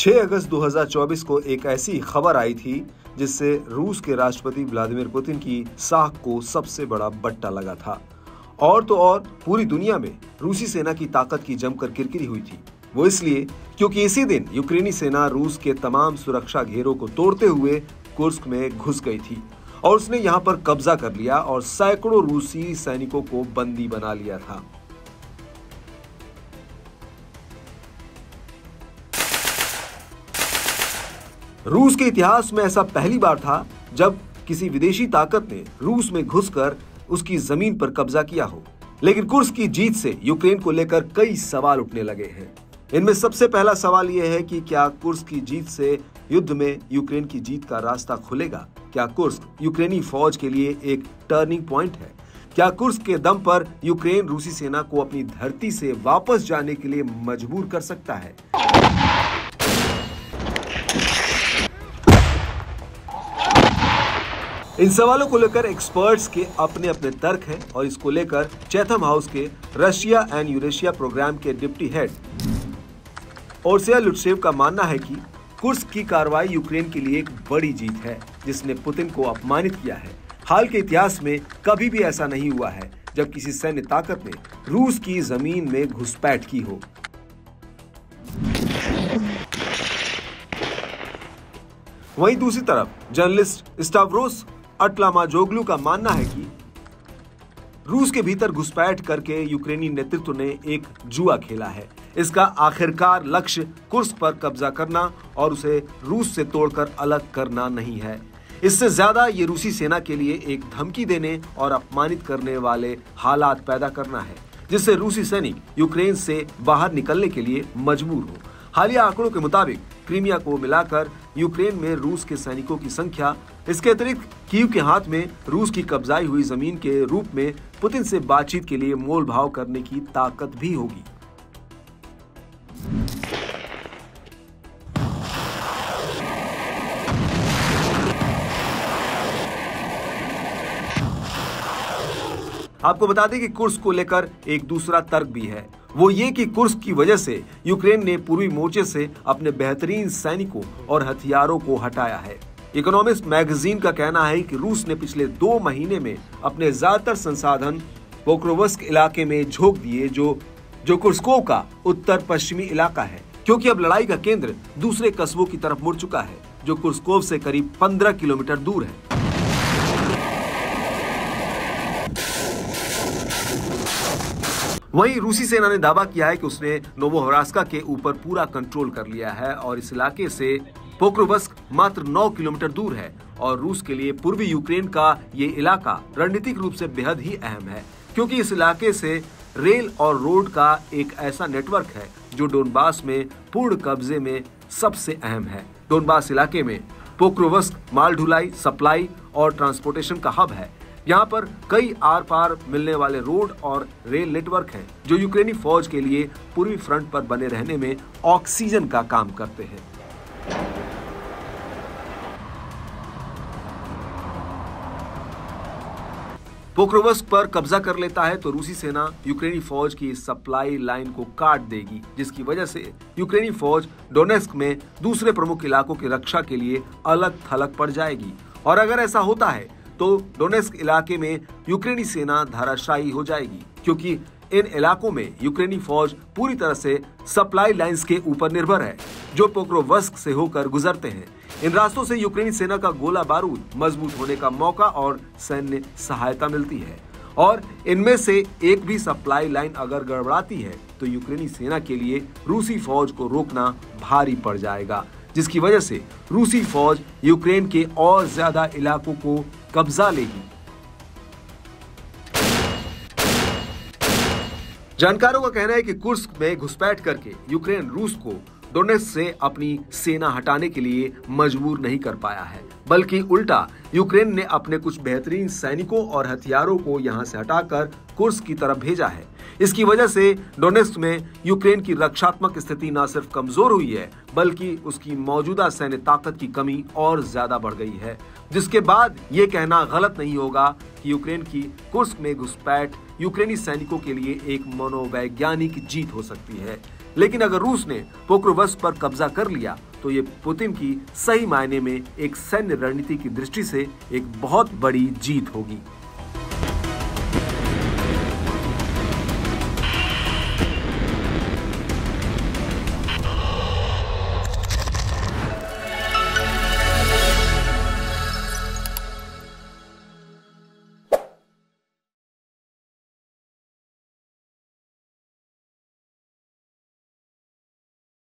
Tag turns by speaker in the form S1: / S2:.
S1: 6 अगस्त 2024 को एक ऐसी खबर आई थी जिससे रूस के राष्ट्रपति व्लादिमीर पुतिन की साख को सबसे बड़ा बट्टा लगा था। और तो और पूरी दुनिया में रूसी सेना की ताकत की जमकर किरकिरी हुई थी। वो इसलिए क्योंकि इसी दिन यूक्रेनी सेना रूस के तमाम सुरक्षा घेरों को तोड़ते हुए कुर्स्क में घुस गई थी और उसने यहाँ पर कब्जा कर लिया और सैकड़ों रूसी सैनिकों को बंदी बना लिया था। रूस के इतिहास में ऐसा पहली बार था जब किसी विदेशी ताकत ने रूस में घुसकर उसकी जमीन पर कब्जा किया हो। लेकिन कुर्स्क की जीत से यूक्रेन को लेकर कई सवाल उठने लगे हैं। इनमें सबसे पहला सवाल यह है कि क्या कुर्स्क की जीत से युद्ध में यूक्रेन की जीत का रास्ता खुलेगा? क्या कुर्स्क यूक्रेनी फौज के लिए एक टर्निंग पॉइंट है? क्या कुर्स्क के दम पर यूक्रेन रूसी सेना को अपनी धरती से वापस जाने के लिए मजबूर कर सकता है? इन सवालों को लेकर एक्सपर्ट्स के अपने अपने तर्क हैं और इसको लेकर चैथम हाउस के रशिया एंड यूरेशिया प्रोग्राम के डिप्टी हेड ओर्सिया लुट्सेव का मानना है कि कुर्स्क की कार्रवाई यूक्रेन के लिए एक बड़ी जीत है जिसने पुतिन को अपमानित किया है। हाल के इतिहास में कभी भी ऐसा नहीं हुआ है जब किसी सैन्य ताकत ने रूस की जमीन में घुसपैठ की हो। वहीं दूसरी तरफ जर्नलिस्ट स्टाव्रोस अटलामाजोग्लू का मानना है कि रूस के भीतर घुसपैठ करके यूक्रेनी नेतृत्व ने एक जुआ खेला है। इसका आखिरकार लक्ष्य कुर्स्क पर कब्जा करना और उसे रूस से तोड़कर अलग करना नहीं है। इससे ज्यादा ये रूसी सेना के लिए एक धमकी देने और अपमानित करने वाले हालात पैदा करना है जिससे रूसी सैनिक यूक्रेन से बाहर निकलने के लिए मजबूर हो। हालिया आंकड़ों के मुताबिक क्रीमिया को मिलाकर यूक्रेन में रूस के सैनिकों की संख्या, इसके अतिरिक्त कीव के हाथ में रूस की कब्जाई हुई जमीन के रूप में पुतिन से बातचीत के लिए मोल भाव करने की ताकत भी होगी। आपको बता दें कि कुर्स्क को लेकर एक दूसरा तर्क भी है। वो ये कि कुर्स्क की वजह से यूक्रेन ने पूर्वी मोर्चे से अपने बेहतरीन सैनिकों और हथियारों को हटाया है। इकोनॉमिस्ट मैगजीन का कहना है कि रूस ने पिछले 2 महीने में अपने ज्यादातर संसाधन पोक्रोवस्क इलाके में झोंक दिए जो कुर्स्कोव का उत्तर पश्चिमी इलाका है, क्योंकि अब लड़ाई का केंद्र दूसरे कस्बों की तरफ मुड़ चुका है जो कुर्स्कोव से करीब 15 किलोमीटर दूर है। वहीं रूसी सेना ने दावा किया है कि उसने नोवोहरास्का के ऊपर पूरा कंट्रोल कर लिया है और इस इलाके से पोक्रोवस्क मात्र 9 किलोमीटर दूर है और रूस के लिए पूर्वी यूक्रेन का ये इलाका रणनीतिक रूप से बेहद ही अहम है, क्योंकि इस इलाके से रेल और रोड का एक ऐसा नेटवर्क है जो डोनबास में पूर्ण कब्जे में सबसे अहम है। डोनबास इलाके में पोक्रोवस्क माल ढुलाई, सप्लाई और ट्रांसपोर्टेशन का हब है। यहाँ पर कई आर पार मिलने वाले रोड और रेल नेटवर्क हैं जो यूक्रेनी फौज के लिए पूर्वी फ्रंट पर बने रहने में ऑक्सीजन का काम करते हैं। पोक्रोवस्क पर कब्जा कर लेता है तो रूसी सेना यूक्रेनी फौज की सप्लाई लाइन को काट देगी, जिसकी वजह से यूक्रेनी फौज डोनेस्क में दूसरे प्रमुख इलाकों की रक्षा के लिए अलग थलग पड़ जाएगी। और अगर ऐसा होता है तो डोनेस्क इलाके में यूक्रेनी सेना धराशायी हो जाएगी, क्योंकि इन इलाकों में यूक्रेनी फौज पूरी तरह से सप्लाई लाइंस के ऊपर निर्भर है जो पोक्रोवस्क से होकर गुजरते हैं। इन रास्तों से यूक्रेनी सेना का गोला बारूद मजबूत होने का मौका और सैन्य सहायता मिलती है, और इनमें से एक भी सप्लाई लाइन अगर गड़बड़ाती है तो यूक्रेनी सेना के लिए रूसी फौज को रोकना भारी पड़ जाएगा, जिसकी वजह से रूसी फौज यूक्रेन के और ज्यादा इलाकों को कब्जा लेगी। जानकारों का कहना है कि कुर्स्क में घुसपैठ करके यूक्रेन रूस को डोनेस्क से अपनी सेना हटाने के लिए मजबूर नहीं कर पाया है, बल्कि उल्टा यूक्रेन ने अपने कुछ बेहतरीन सैनिकों और हथियारों को यहां से हटाकर कुर्स्क की तरफ भेजा है। इसकी वजह से डोनेस्क में यूक्रेन की रक्षात्मक स्थिति न सिर्फ कमजोर हुई है बल्कि उसकी मौजूदा सैन्य ताकत की कमी और ज्यादा बढ़ गई है, जिसके बाद ये कहना गलत नहीं होगा कि यूक्रेन की कुर्स्क में घुसपैठ यूक्रेनी सैनिकों के लिए एक मनोवैज्ञानिक जीत हो सकती है। लेकिन अगर रूस ने पोक्रोवस्क पर कब्जा कर लिया तो ये पुतिन की सही मायने में एक सैन्य रणनीति की दृष्टि से एक बहुत बड़ी जीत होगी।